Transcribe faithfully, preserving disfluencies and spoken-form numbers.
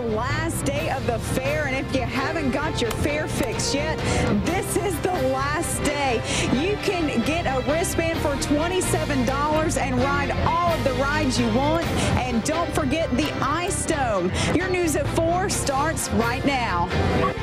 last day of the fair, and if you haven't got your fare fixed yet, this is the last day. You can get a wristband for twenty-seven dollars and ride all of the rides you want. And don't forget the Ice Dome. Your news at four starts right now.